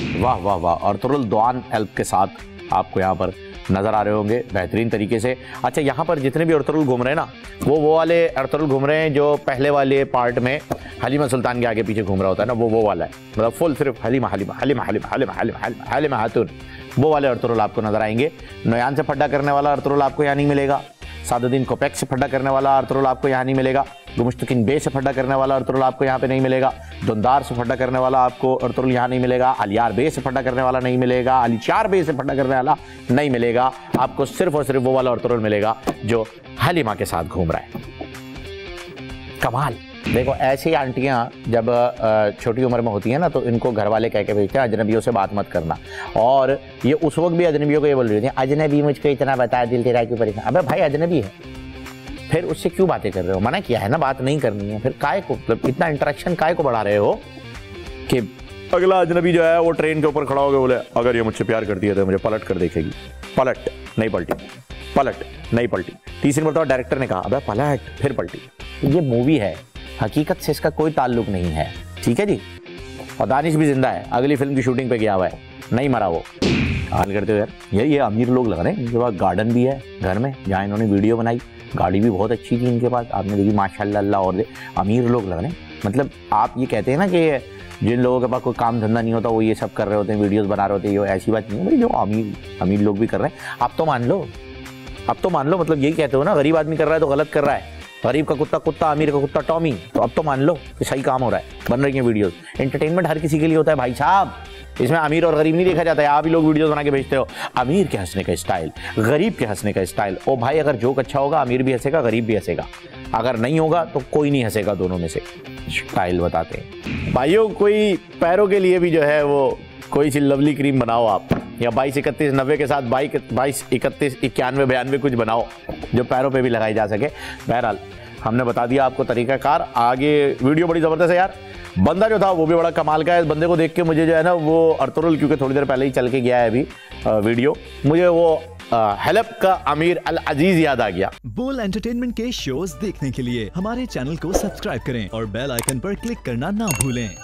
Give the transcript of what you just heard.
वाह वाह वाह, अर्तुगरुल दोआन एल्प के साथ आपको यहाँ पर नजर आ रहे होंगे बेहतरीन तरीके से। अच्छा, यहाँ पर जितने भी अर्तुगरुल घूम रहे हैं ना, वो वाले अर्तुगरुल घूम रहे हैं जो पहले वाले पार्ट में हलीमा सुल्तान के आगे पीछे घूम रहा होता है ना, वो वाला है, मतलब फुल सिर्फ हलीमा हलीमा हलीमा हलीमा हलीमा हलीमा हलीमा खातून, वो वाले अर्तुगरुल आपको नजर आएंगे। नोयान से फड्डा करने वाला अर्तुगरुल आपको यहाँ नहीं मिलेगा, सादुद्दीन कोपेक से फड्डा करने वाला अर्तुगरुल आपको यहाँ नहीं मिलेगा, गुमुश्तकिन बे से फड्डा करने वाला अर्तुगरुल आपको यहाँ पे नहीं मिलेगा, दुंदार से फड्डा करने वाला आपको अर्तुगरुल यहाँ नहीं मिलेगा, अलियार बे से फड्डा करने वाला नहीं मिलेगा, अलीचार बे से फड्डा करने वाला नहीं मिलेगा। आपको सिर्फ और सिर्फ वो वाला अर्तुगरुल मिलेगा जो हलीमा के साथ घूम रहा है। कमाल। देखो, ऐसी आंटियां जब छोटी उम्र में होती हैं ना, तो इनको घर वाले कह के भेजते हैं अजनबियों से बात मत करना, और ये उस वक्त भी अजनबियों को ये बोल रही थी, अजनबी मुझको इतना बता, दिल तेरा क्यों परेशान। अबे भाई, अजनबी है, फिर उससे क्यों बातें कर रहे हो? मना किया है ना, बात नहीं करनी है, फिर काय को, मतलब इतना इंटरेक्शन काय को बढ़ा रहे हो कि अगला अजनबी जो है वो ट्रेन के ऊपर खड़ा हो गया, बोले अगर ये मुझसे प्यार करती है तो मुझे पलट कर देखेगी। पलट नहीं पलटी, पलट नहीं पलटी। तीसरी मरतबा डायरेक्टर ने कहा अबे पलट, फिर पलटी। ये मूवी है, हकीकत से इसका कोई ताल्लुक नहीं है, ठीक है जी। और दानिश भी जिंदा है, अगली फिल्म की शूटिंग पे गया हुआ है, नहीं मरा वो। हाल करते हो यार, ये अमीर लोग लग रहे हैं, इनके पास गार्डन भी है घर में, जहाँ इन्होंने वीडियो बनाई, गाड़ी भी बहुत अच्छी थी इनके पास, आपने देखी माशाल्लाह अल्लाह। और अमीर लोग लग रहे हैं, मतलब आप ये कहते हैं ना कि जिन लोगों के पास कोई काम धंधा नहीं होता वो ये सब कर रहे होते हैं, वीडियोस बना रहे होते हैं, ये ऐसी बात नहीं है भाई, जो अमीर लोग भी कर रहे हैं। आप तो मान लो, मतलब यही कहते हो ना, गरीब आदमी कर रहा है तो गलत कर रहा है, गरीब का कुत्ता कुत्ता, अमीर का कुत्ता टॉमी। तो अब तो मान लो कि सही काम हो रहा है, बन रही है वीडियोस। एंटरटेनमेंट हर किसी के लिए होता है भाई साहब, इसमें अमीर और गरीब नहीं देखा जाता है। आप ही लोग वीडियोस बना के भेजते हो, अमीर के हंसने का स्टाइल, गरीब के हंसने का स्टाइल। ओ भाई, अगर जोक अच्छा होगा अमीर भी हंसेगा, गरीब भी हंसेगा, अगर नहीं होगा तो कोई नहीं हंसेगा, दोनों में से स्टाइल बताते हैं भाइयों। कोई पैरों के लिए भी जो है वो कोई सी लवली क्रीम बनाओ आप, या 22 31 90 के साथ 22 31 91 92 कुछ बनाओ जो पैरों पे भी लगाई जा सके। बहरहाल हमने बता दिया आपको तरीकाकार। आगे वीडियो बड़ी ज़बरदस्त है यार, बंदा जो था वो भी बड़ा कमाल का है। इस बंदे को देख के मुझे जो है ना वो अर्तुगरुल, क्योंकि थोड़ी देर पहले ही चल के गया है अभी वीडियो, मुझे वो हलब का अमीर अल अजीज याद आ गया। बोल एंटरटेनमेंट के शोज देखने के लिए हमारे चैनल को सब्सक्राइब करें और बेल आइकन पर क्लिक करना ना भूलें।